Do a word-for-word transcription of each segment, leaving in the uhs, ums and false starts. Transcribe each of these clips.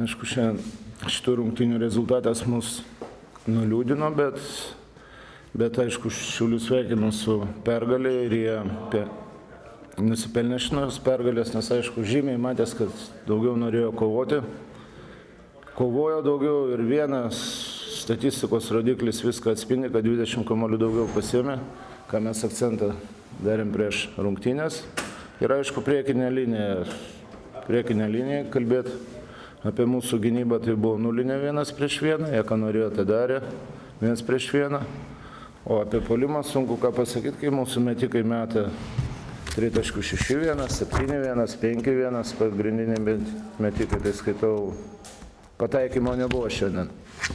Aišku, šiandien šitų rungtynių rezultatas mus nuliūdino, bet, bet aišku, Šiaulių sveikinu su pergalė ir jie pe, nusipelnė šios pergalės, nes aišku, žymiai matęs, kad daugiau norėjo kovoti. Kovojo daugiau ir vienas statistikos rodiklis viską atspindi, kad dvidešimt kamuolių daugiau pasiėmė, ką mes akcentą darėm prieš rungtynės. Ir aišku, priekinė linija, priekinė linija kalbėti. Apie mūsų gynybą tai buvo nulinė vienas prieš vieną, jie ką norėjo, tai darė vienas prieš vieną. O apie puolimą sunku ką pasakyti, kai mūsų metikai meta trys šeši vienas, septyni vienas, penki vienas, pagrindiniai metikai, tai skaitau, pataikymo nebuvo šiandien.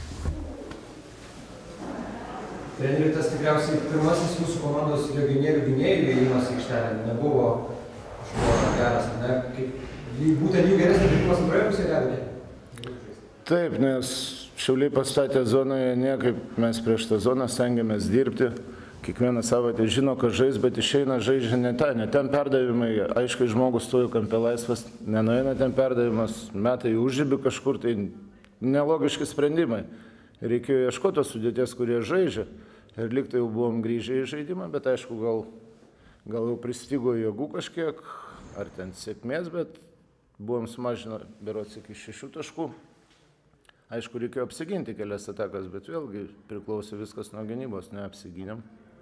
Treneri, tas tikriausiai pirmasis jūsų komandos legionierių gynėjų įėjimas į aikštelę nebuvo kažkuo geras, ne? Kaip būtent jų geresnė žaidimas antroje pusėje gali? Taip, nes Šiauliai pastatė zonoje niekaip, mes prieš tą zoną stengiamės dirbti. Kiekvieną savaitę žino, kad žais, bet išeina žaidžia ne ten, ne ten perdavimai. Aiškiai, žmogus stovi kampe laisvas, nenueina ten perdavimas, meta į užribį kažkur, tai nelogiški sprendimai. Reikėjo ieškoti tos sudėties, kurie žaidžia. Ir liktai jau buvom grįžę į žaidimą, bet aišku, gal, gal jau pristigo jėgų kažkiek, ar ten sėkmės, bet buvom sumažinę berods iki šešių taškų. Aišku, reikėjo apsiginti kelias atakas, bet vėlgi priklausė viskas nuo gynybos, neapsigynėm.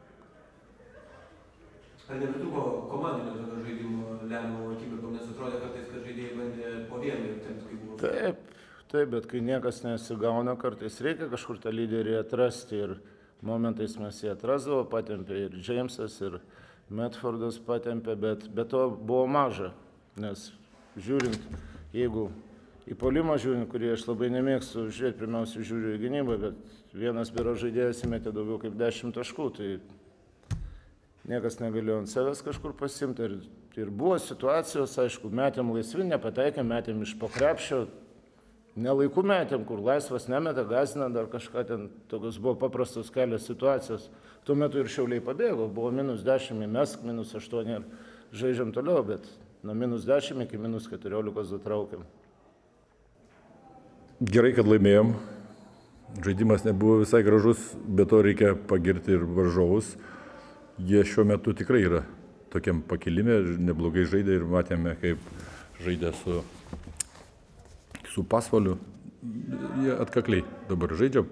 Ar nebetrūko komandinio tokio žaidimo lemiamų akimirkų, nes atrodė kartais, kad žaidėjai bandė po vieną ir ten kaip buvo? Taip, taip, bet kai niekas nesigauna, kartais reikia kažkur tą lyderį atrasti ir momentais mes jį atrasdavo, patempė ir Džeimsas, ir Medfordas patempė, bet, bet to buvo maža, nes žiūrint, jeigu į puolimą žiūrint, kurį aš labai nemėgstu žiūrėti, pirmiausia žiūriu į gynybą, bet vienas biuro žaidėjas įmetė daugiau kaip dešimt taškų, tai niekas negalėjo ant savęs kažkur pasimti. Ir, ir buvo situacijos, aišku, metėm laisvi, nepataikėm, metėm iš po krepšio, nelaikų metėm, kur laisvas nemeta, gąsdina dar kažką ten, tokios buvo paprastos kelios situacijos. Tuo metu ir Šiauliai pabėgo, buvo minus dešimt, mesk minus aštuoni ir žaidžiam toliau, bet nuo minus dešimt iki minus keturiolikos dutraukiam. Gerai, kad laimėjom. Žaidimas nebuvo visai gražus, bet to reikia pagirti ir varžovus. Jie šiuo metu tikrai yra tokiam pakilime, neblogai žaidė ir matėme, kaip žaidė su, su Pasvaliu. Jie atkakliai dabar žaidžia,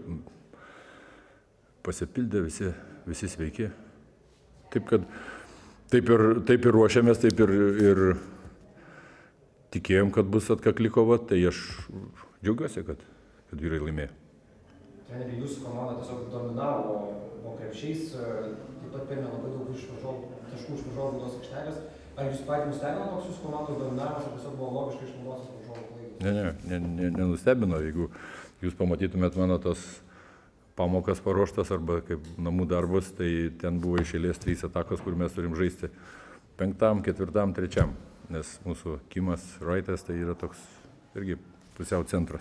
pasipildė, visi, visi sveiki. Taip, kad Taip ir, taip ir ruošiamės, taip ir, ir tikėjom, kad bus atkakli kova, tai aš džiaugiuosi, kad, kad vyrai laimėjo. Treneri, jūsų komanda tiesiog dominavo po krepšiais, taip pat pelnė labai daug iš varžovų, taškų iš varžovų baudos aikštelės. Ar jūs patys nustebino toks jūsų komandos dominavimas, ar tiesiog buvo logiškai išnaudotas varžovų klaidos? Ne, ne, ne, ne, nenustebino. Jeigu jūs pamatytumėt mano tos pamokas paruoštas arba kaip namų darbus, tai ten buvo iš eilės trys atakos, kur mes turim žaisti penktam, ketvirtam, trečiam, nes mūsų Kimas Raitas tai yra toks irgi pusiau centras.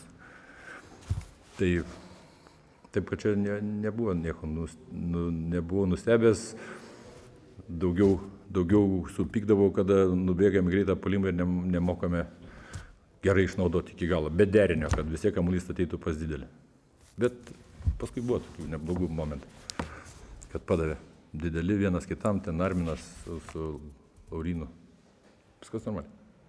Tai taip, kad čia ne, nebuvo nieko, nus, nu, nebuvo nustebęs, daugiau, daugiau supykdavau, kada nubėgėme greitą puolimą ir ne, nemokame gerai išnaudoti iki galo, bet derinio, kad vis tiek kamuolys ateitų pas didelį. Bet paskui buvo tokių neblogų momentų, kad padavė dideli vienas kitam, ten Arminas su, su Laurinu. Viskas normaliai.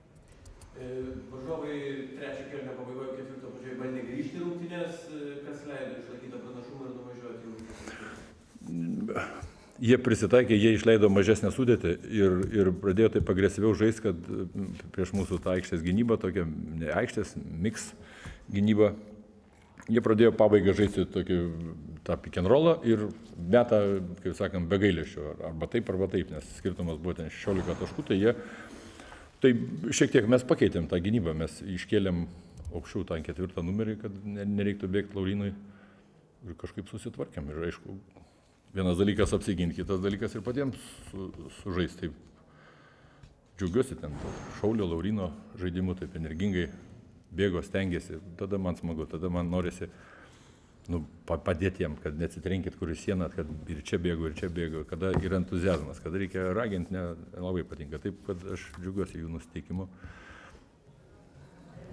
Varžovai trečio kėlinio pabaigoje, ketvirto pradžioje bandė grįžti rungtynės, kas leido išlaikyti pranašumą ir nuvažiuoti rungtynės? Jie prisitaikė, jie išleido mažesnę sudėtį ir, ir pradėjo taip agresyviau žaisti, kad prieš mūsų tą aikštės gynybą, tokia ne aikštės, mix gynyba. Jie pradėjo pabaigą žaisti tokį tą pick and rollą ir metą, kaip sakant, be gailesčio, arba taip, arba taip, nes skirtumas buvo ten šešiolika taškų, tai jie, tai šiek tiek mes pakeitėm tą gynybą, mes iškėlėm aukščiau tą ketvirtą numerį, kad nereiktų bėgti Laurinui ir kažkaip susitvarkėm. Ir aišku, vienas dalykas apsiginti, kitas dalykas ir patiems su, sužaisti. Taip džiaugiuosi ten Šaulio, Laurino žaidimu, taip energingai bėgo, stengiasi, tada man smagu, tada man norisi nu, padėti jam, kad neatsitrenkit kur į sieną, kad ir čia bėgo, ir čia bėgo, kada yra entuzijazmas, kada reikia raginti, nelabai patinka. Taip, kad aš džiaugiuosi jų nusiteikimu.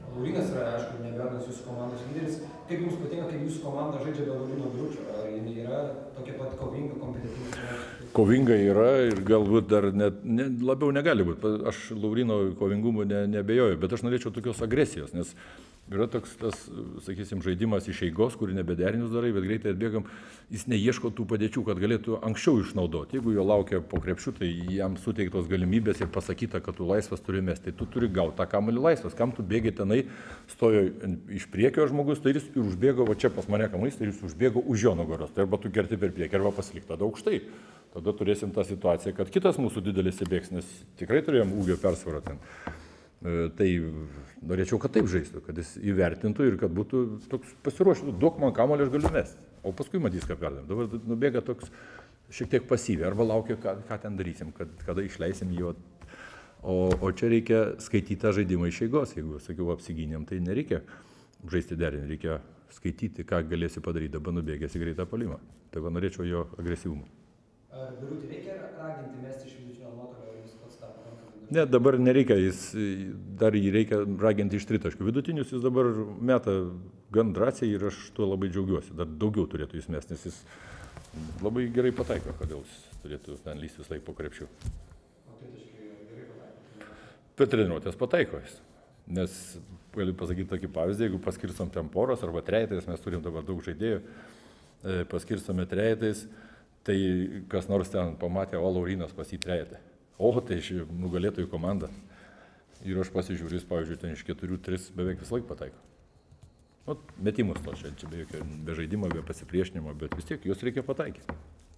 Laurynas yra, aišku, neabejotinas jūsų komandos lyderis. Kaip jums patinka, kaip jūsų komanda žaidžia be Lauryno Biručio? Ar jinai yra tokia pat kovinga, kompetitinga? Kovinga yra ir galbūt dar net, ne, labiau negali būti. Aš Lauryno kovingumu ne, nebejoju, bet aš norėčiau tokios agresijos, nes yra toks tas, sakysim, žaidimas iš eigos, kurį nebederinius darai, bet greitai atbėgam, jis neieško tų padėčių, kad galėtų anksčiau išnaudoti. Jeigu jo laukia po krepšiu, tai jam suteiktos galimybės ir pasakyta, kad tu laisvas turi mesti, tai tu turi gauti tą kamuolį laisvas. Kam tu bėgi tenai, stojo iš priekio žmogus, tai jis ir užbėgo, va čia pas mane kamuolys, tai jis užbėgo už jo nugaros. Tai arba tu kerti per priekį, arba pasilik tada aukštai. Tada turėsim tą situaciją, kad kitas mūsų didelis įbėgs, nes tikrai turėjom ūgio persvarą ten. Tai norėčiau, kad taip žaistų, kad jis įvertintų ir kad būtų toks pasiruošęs, duok man kamuolį, aš galiu mesti. O paskui matys, ką perdam. Dabar nubėga toks šiek tiek pasyviai, arba laukia, ką, ką ten darysim, kad, kada išleisim jį. O, o čia reikia skaityti tą žaidimą iš eigos. Jeigu, sakiau, apsigynėm, tai nereikia žaisti derinį, reikia skaityti, ką galėsi padaryti, dabar nubėgęs į greitą puolimą. Tai va norėčiau jo agresyvumą. Ar Birutį reikia raginti mesti iš vidutinio nuotolio, ar jis pats tą pakankamai? Ne, dabar nereikia, jis, dar jį reikia raginti iš tritaškių. Vidutinius jis dabar meta gan drąsiai ir aš tuo labai džiaugiuosi. Dar daugiau turėtų jis mesti, nes jis labai gerai pataiko, kodėl jis turėtų ten lysti vis laik po krepšių. O tritaškiai gerai pataiko? Per treniruotės pataiko jis. Nes galiu pasakyti tokį pavyzdį, jeigu paskirstom ten poros arba trejetais, mes turim dabar daug žaidėjų, paskirstome trejetais, tai kas nors ten pamatė, o Laurynas pas jį trejetą. O, tai iš nugalėtojų komanda. Ir aš pasižiūriu, jis, pavyzdžiui, ten iš keturių, tris beveik vis laik pataiko. O, metimus to čia, čia be jokio, be žaidimo, be pasipriešinimo, bet vis tiek juos reikia pataikyti.